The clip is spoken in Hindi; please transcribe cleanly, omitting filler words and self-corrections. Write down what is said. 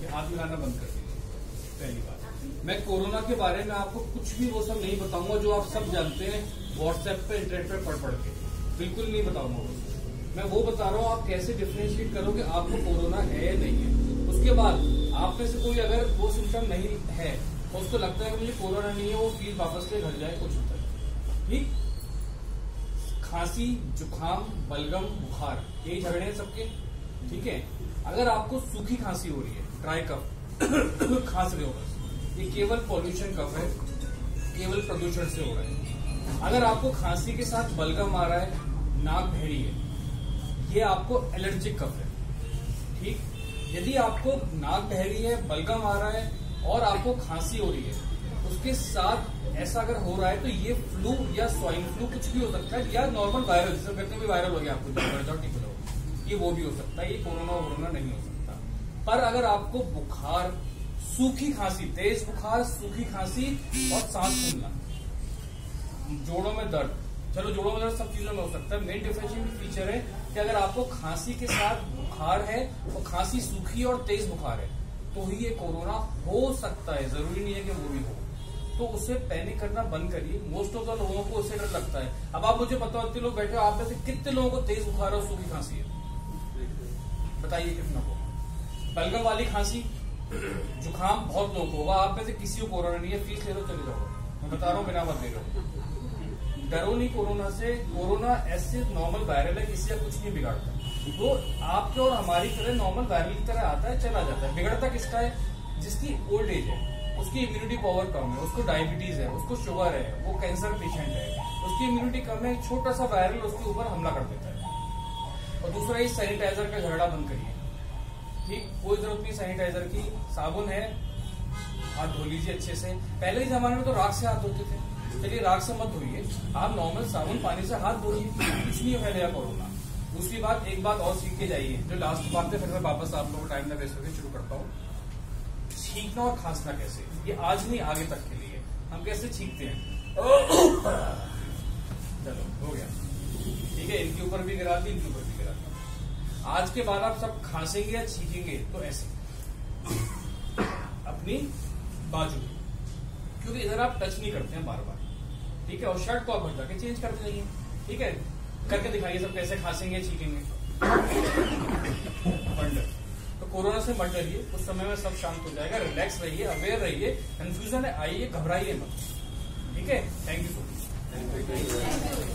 हाथ मिलाना बंद कर दीजिए। पहली बात, मैं कोरोना के बारे में आपको कुछ भी वो सब नहीं बताऊंगा जो आप सब जानते हैं व्हाट्सएप पे इंटरनेट पे पढ़ के, बिल्कुल नहीं बताऊंगा वो। मैं वो बता रहा हूँ आप कैसे डिफरेंशिएट करो कि आपको कोरोना है या नहीं है। उसके बाद आप में से कोई अगर वो सिम्टम नहीं है तो उसको लगता है कि मुझे कोरोना नहीं है, वो फील वापस से घर जाए, कुछ होता है। ठीक, खांसी, जुकाम, बलगम, बुखार, यही झगड़े हैं सबके। ठीक है, अगर आपको सूखी खांसी हो रही है, ड्राई कफ खांस रहे हो, बस ये केवल पॉल्यूशन कफ है, केवल प्रदूषण से हो रहा है। अगर आपको खांसी के साथ बलगम आ रहा है, नाक बहरी है, ये आपको एलर्जिक कफ है। ठीक, यदि आपको नाक बहरी है, बलगम आ रहा है और आपको खांसी हो रही है, उसके साथ ऐसा अगर हो रहा है तो ये फ्लू या स्वाइन फ्लू कुछ भी हो सकता है, या नॉर्मल वायरल, जिसे कहते हैं वायरल हो गया आपको, ये वो भी हो सकता है। ये कोरोना नहीं हो सकता। पर अगर आपको बुखार, सूखी खांसी, तेज बुखार, सूखी खांसी और सांस फूलना, जोड़ों में दर्द, चलो जोड़ों में दर्द सब चीजों में हो सकता है। मेन डिफरेंशिएटिंग फीचर है कि अगर आपको खांसी के साथ बुखार है और खांसी सूखी और तेज बुखार है तो ही ये कोरोना हो सकता है, जरूरी नहीं है कि वो भी हो। तो उसे पैनिक करना बंद करिए। मोस्ट ऑफ द लोगों को उससे डर लगता है। अब आप मुझे बताओ, इतने लोग बैठे हो, आप में से कितने लोगों को तेज बुखार और सूखी खांसी है? बताइए कितना को। बलगम वाली खांसी, जुकाम बहुत लोगों को होगा, आप में से किसी को कोरोना नहीं है, फीस ले लो चले जाओ। मैं बता रहा हूँ, बिना मत ले लो। डरो नहीं कोरोना से। कोरोना ऐसे नॉर्मल वायरल है, किसी का कुछ नहीं बिगाड़ता। वो आपके और हमारी तरह नॉर्मल वायरल की तरह आता है, चला जाता है। बिगड़ता किसका है? जिसकी ओल्ड एज है, उसकी इम्यूनिटी पावर कम है, उसको डायबिटीज है, उसको शुगर है, वो कैंसर पेशेंट है, उसकी इम्यूनिटी कम है, छोटा सा वायरल उसके ऊपर हमला कर देता है। और दूसरा, ये सैनिटाइजर का झगड़ा बंद करिए। ठीक, कोई जरूरत नहीं सैनिटाइजर की, साबुन है, हाथ धो लीजिए अच्छे से। पहले के जमाने में तो राख से हाथ धोते थे, चलिए राख से मत धोइए, आप नॉर्मल साबुन पानी से हाथ धोइए, कुछ नहीं फैलेगा कोरोना। दूसरी बात, एक बात और सीख के जाइए, जो लास्ट बात है, फिर मैं वापस आप लोगों को टाइम ना वेस्ट करके शुरू करता हूँ। छींकना और खांसना कैसे, ये आज नहीं आगे तक के लिए। हम कैसे छींकते हैं? चलो हो गया, ठीक है, इनके ऊपर भी गिरा दी, इनके ऊपर भी गिरा दी। आज के बाद आप सब खांसेंगे या छींकेंगे तो ऐसे अपनी बाजू, क्योंकि इधर आप टच नहीं करते हैं बार बार। ठीक है, और शर्ट को आप हटा के चेंज करते जाइए। ठीक है, करके दिखाइए सब कैसे खांसेंगे छींकेंगे। तो कोरोना से मत डरिए, उस समय में सब शांत हो जाएगा। रिलैक्स रहिए, अवेयर रहिए, कंफ्यूजन है आइए, घबराइए मत। ठीक है, थैंक यू सो मच।